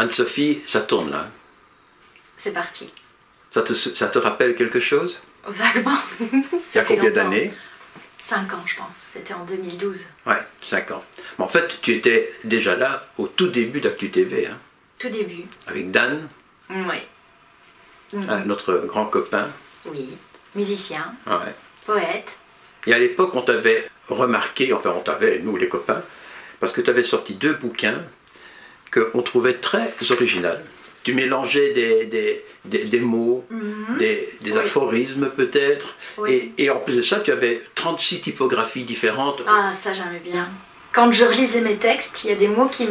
Anne-Sophie, ça tourne là. C'est parti. Ça te rappelle quelque chose? Vaguement. Il y a combien d'années? 5 ans, je pense. C'était en 2012. Ouais, 5 ans. Mais en fait, tu étais déjà là au tout début d'Actu TV. Hein, tout début. avec Dan, Oui. notre grand copain. Oui. Musicien. Ouais. Poète. Et à l'époque, on t'avait remarqué, enfin on t'avait, nous les copains, parce que tu avais sorti 2 bouquins qu'on trouvait très originaux. Tu mélangeais des mots, des aphorismes peut-être, et en plus de ça, tu avais 36 typographies différentes. Ah, ça j'aimais bien. Quand je relisais mes textes, il y a des mots qui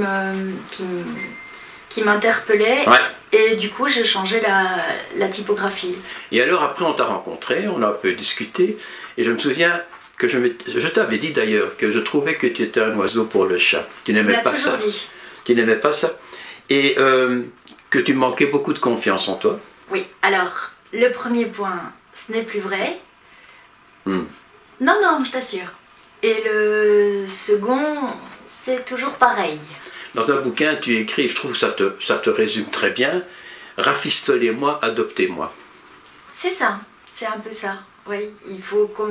m'interpellaient, et du coup je changeais la typographie. Et alors après on t'a rencontré, on a un peu discuté, et je me souviens que je t'avais dit d'ailleurs que je trouvais que tu étais un oiseau pour le chat. Tu n'aimais pas ça. Dit. Tu n'aimais pas ça. Et que tu manquais beaucoup de confiance en toi. Oui, alors, le premier point, ce n'est plus vrai. Non, non, je t'assure. Et le second, c'est toujours pareil. Dans un bouquin, tu écris, je trouve que ça te résume très bien, rafistolez-moi, adoptez-moi. C'est ça, c'est un peu ça. Oui, il faut qu'on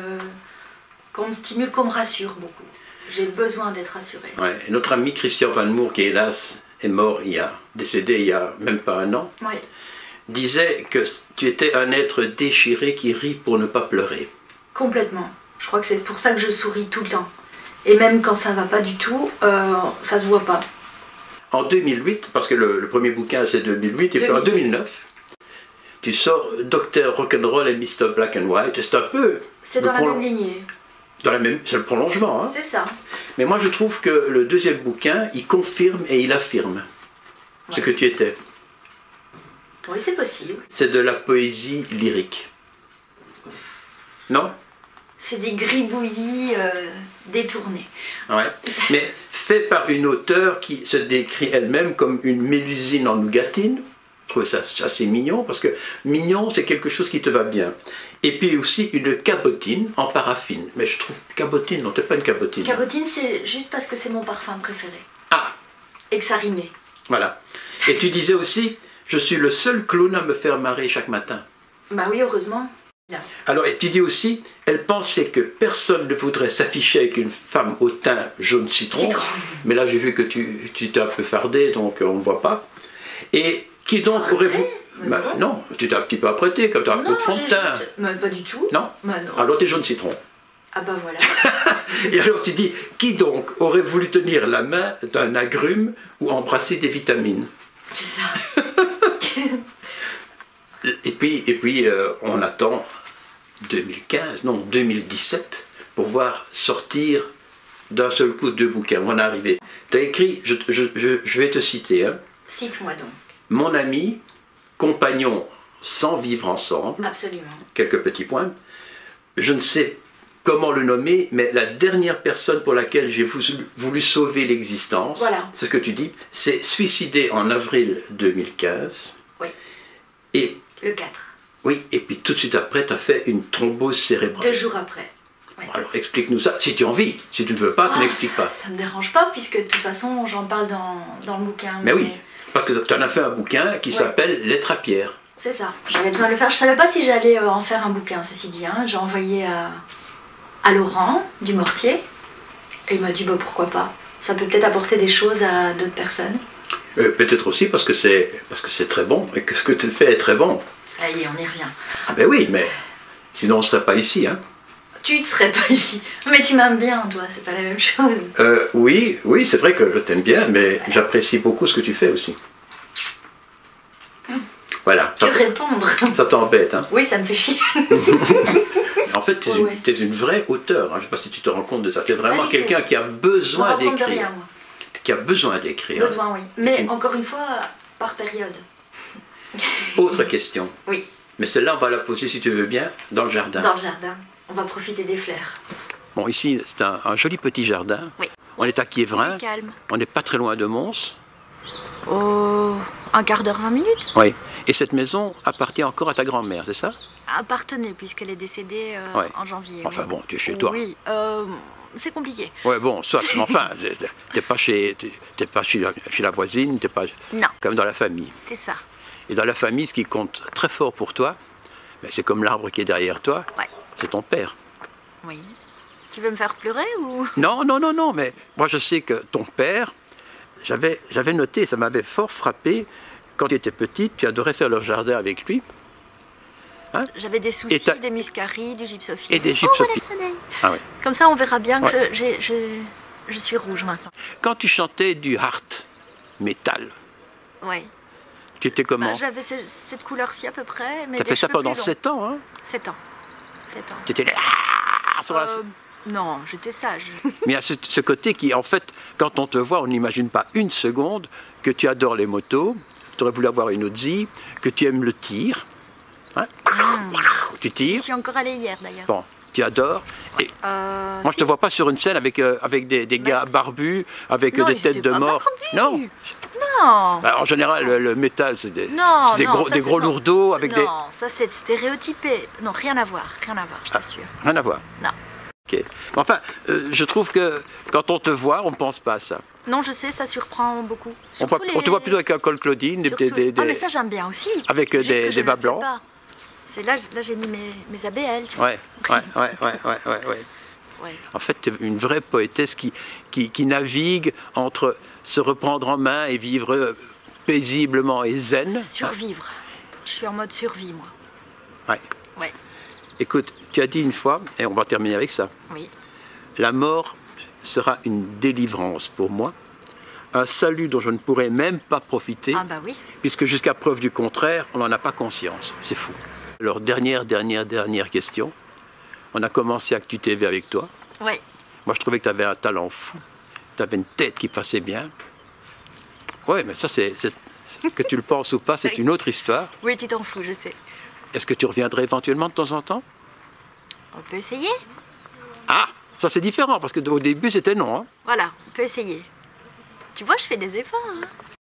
me stimule, qu'on me rassure beaucoup. J'ai besoin d'être rassurée. Ouais. Et notre ami Christian Van Moer, qui hélas est mort, décédé il y a même pas 1 an, disait que tu étais un être déchiré qui rit pour ne pas pleurer. Complètement. Je crois que c'est pour ça que je souris tout le temps. Et même quand ça va pas du tout, ça se voit pas. En 2008, parce que le premier bouquin c'est 2008, et puis en 2009, tu sors Dr Rock'n'Roll et Mr Black and White. C'est un peu... C'est dans la même lignée. C'est le prolongement. Hein. C'est ça. Mais moi je trouve que le deuxième bouquin, il confirme et il affirme ce que tu étais. Oui, c'est possible. C'est de la poésie lyrique. Non? C'est des gribouillis détournés. Ouais. Mais fait par une auteure qui se décrit elle-même comme une mélusine en nougatine. Je trouve ça assez mignon, parce que mignon, c'est quelque chose qui te va bien. Et puis aussi une cabotine en paraffine. Mais je trouve cabotine, non, t'es pas une cabotine. Cabotine, c'est juste parce que c'est mon parfum préféré. Ah! Et que ça rimait. Voilà. Et tu disais aussi, je suis le seul clown à me faire marrer chaque matin. Bah oui, heureusement. Alors, et tu dis aussi, elle pensait que personne ne voudrait s'afficher avec une femme au teint jaune citron. Mais là, j'ai vu que tu t'es un peu fardé, donc on ne voit pas. Et qui donc aurait-vous... non, tu t'es un petit peu apprêté, comme tu as un peu de fond de teint. Mais pas du tout. Non, non. Alors tu es jaune citron. Ah bah voilà. Et alors tu dis, qui donc aurait voulu tenir la main d'un agrume ou embrasser des vitamines? C'est ça. Et puis on attend 2017 pour voir sortir d'un seul coup 2 bouquins. On est arrivé. Tu as écrit, je vais te citer. Hein. Cite-moi donc. Mon ami, compagnon sans vivre ensemble. Absolument. Quelques petits points. Je ne sais comment le nommer, mais la dernière personne pour laquelle j'ai voulu sauver l'existence, voilà. C'est ce que tu dis, s'est suicidé en avril 2015. Oui. Et le 4. Oui, et puis tout de suite après, tu as fait une thrombose cérébrale. 2 jours après. Oui. Alors explique-nous ça, si tu as envie. Si tu ne veux pas, n'explique pas. Ça me dérange pas, puisque de toute façon, j'en parle dans le bouquin. Mais oui, parce que tu en as fait un bouquin qui s'appelle Lettre à Pierre. C'est ça, j'avais besoin de le faire. Je savais pas si j'allais en faire un bouquin, ceci dit. Hein. J'ai envoyé à Laurent du Mortier, et il m'a dit bah, pourquoi pas. Ça peut peut-être apporter des choses à d'autres personnes. Peut-être aussi parce que c'est très bon, et que ce que tu fais est très bon. Ça y est, on y revient. Ah ben oui, mais sinon on ne serait pas ici. Hein. Tu ne serais pas ici. Mais tu m'aimes bien, toi, c'est pas la même chose. Oui, c'est vrai que je t'aime bien, mais j'apprécie beaucoup ce que tu fais aussi. Voilà. Que répondre. Ça t'embête, hein? Oui, ça me fait chier. En fait, tu es une vraie auteure. Hein. Je ne sais pas si tu te rends compte de ça. Tu es vraiment quelqu'un qui a besoin d'écrire. Qui a besoin d'écrire. Besoin, oui. Mais encore une fois, par période. Autre question. Oui. Mais celle-là, on va la poser, si tu veux bien, dans le jardin. Dans le jardin. On va profiter des fleurs. Bon, ici, c'est un joli petit jardin. Oui. On est à Quiévrain. Calme. On n'est pas très loin de Mons. Oh, un quart d'heure, 20 minutes. Oui. Et cette maison appartient encore à ta grand-mère, c'est ça? Appartenait, puisqu'elle est décédée en janvier. Enfin bon, tu es chez toi. Oui. c'est compliqué. Ouais, bon, soit, mais enfin, t'es pas chez la voisine, t'es pas Non. comme dans la famille. C'est ça. Et dans la famille, ce qui compte très fort pour toi, ben, c'est comme l'arbre qui est derrière toi, Ouais. c'est ton père. Oui. Tu veux me faire pleurer ou... Non, non, non, non, mais moi je sais que ton père, j'avais noté, ça m'avait fort frappé, quand tu étais petite, tu adorais faire le jardin avec lui. Hein? J'avais des soucis, des muscaries, du gypsophile. Et des Oh, voilà gypsophiles. le soleil. Ah oui. Comme ça, on verra bien que Ouais. je suis rouge maintenant. Quand tu chantais du hard metal, Ouais. tu étais comment? Bah, j'avais cette couleur-ci à peu près. Mais Tu as des fait ça cheveux pendant plus longs. 7 ans, hein? 7 ans. 7 ans. Tu étais là, sur la- Non, j'étais sage. Mais il y a ce côté qui, en fait, quand on te voit, on n'imagine pas une seconde que tu adores les motos, que tu aurais voulu avoir une Audi, que tu aimes le tir. Hein? Tu Je tires. suis encore allée hier d'ailleurs. Bon, tu adores. Et moi, je ne Si. te vois pas sur une scène avec des gars c'est- barbus, avec Non, des ils têtes étaient de pas mort. barbus. Non. Non. Bah, en général, le métal, c'est des, Non, c'est des non, gros, ça, des c'est- gros non. lourdeaux avec des. Non, ça c'est stéréotypé. Non, rien à voir, je t'assure. Rien à voir. Non. Ok. Mais enfin, je trouve que quand on te voit, on ne pense pas à ça. Non, je sais, ça surprend beaucoup. On te voit plutôt avec un col Claudine, Surtout- Ah, mais ça j'aime bien aussi. avec C'est juste que je des ne bas le fais blancs. pas. C'est là j'ai mis mes ABL, tu vois. Ouais, ouais. Ouais. En fait, tu es une vraie poétesse qui navigue entre se reprendre en main et vivre paisiblement et zen. Survivre. Je suis en mode survie, moi. Ouais. Ouais. Écoute, tu as dit une fois, et on va terminer avec ça, Oui. la mort sera une délivrance pour moi, un salut dont je ne pourrai même pas profiter, Ah bah oui. puisque jusqu'à preuve du contraire, on n'en a pas conscience. C'est fou. Alors, dernière question. On a commencé Actu TV avec toi. Ouais. Moi, je trouvais que tu avais un talent fou. Tu avais une tête qui passait bien. Oui, mais ça, que tu le penses ou pas, c'est une autre histoire. Oui, tu t'en fous, je sais. Est-ce que tu reviendrais éventuellement de temps en temps? On peut essayer. Ah, ça c'est différent, parce qu'au début, c'était non. Hein. Voilà, on peut essayer. Tu vois, je fais des efforts. Hein.